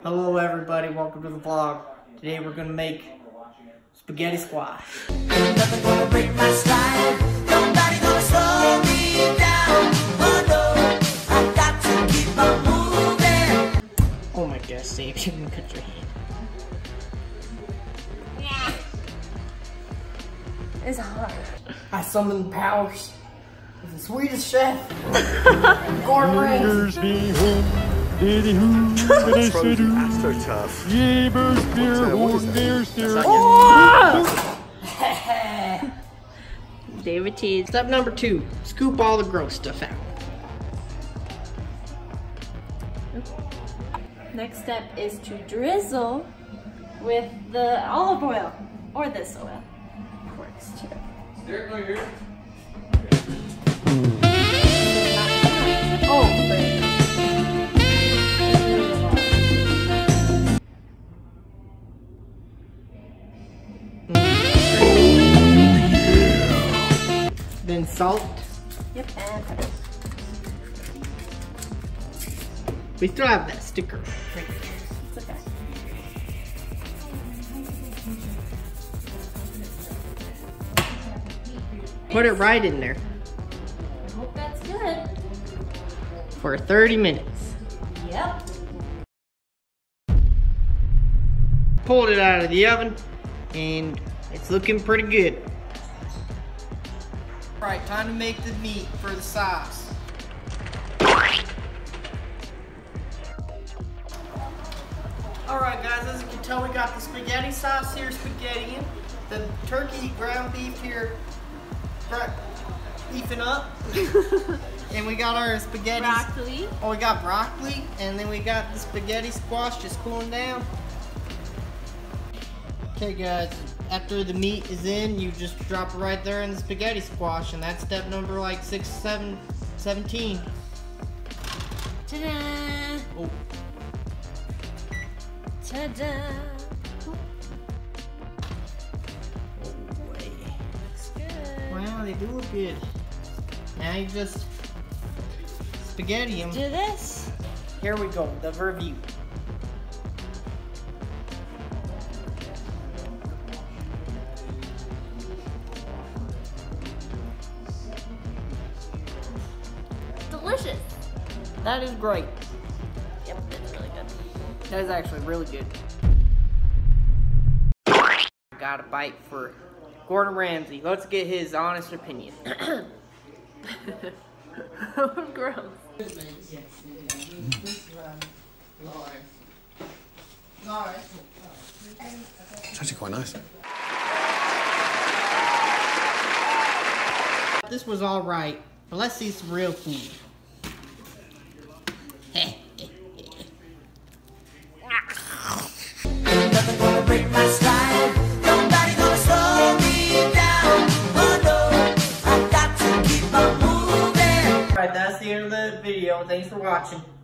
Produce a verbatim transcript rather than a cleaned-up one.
Hello everybody, welcome to the vlog. Today we're gonna make spaghetti squash. Nothing gonna break my stride. Nobody gonna slow me down. Oh no, I've got to keep on moving. Oh my gosh, Sam, you can cut your hand. Yeah. It's hard. I summoned the powers of the Swedish chef, Gordon Ramsay. AstroTurf. David T. Step number two, scoop all the gross stuff out. Next step is to drizzle with the olive oil or this oil. Works too. Oh, great. Then salt. Yep, and pepper. We still have that sticker. It's okay. Put it right in there I hope that's good. for thirty minutes. Yep. Pulled it out of the oven and it's looking pretty good. Alright, time to make the meat for the sauce. Alright guys, as you can tell, we got the spaghetti sauce here, spaghetti in. The turkey ground beef here, beefing up. And we got our spaghetti. Broccoli. Oh, we got broccoli, and then we got the spaghetti squash just cooling down. Okay guys, after the meat is in, you just drop it right there in the spaghetti squash, and that's step number like six, seven, seventeen. Ta-da! Oh. Ta-da! Oh boy. Looks good. Wow, they do look good. Now you just spaghetti them. Do this. Here we go, the review. Delicious. That is great. Yep, it's really good. That is actually really good. Got a bite for Gordon Ramsay. Let's get his honest opinion. Gross. It's actually quite nice. This was all right, but let's see some real food. Nothing gonna break my stride. Nobody gonna slow me down. Oh no, I've got to keep on moving. Alright, that's the end of the video. Thanks for watching.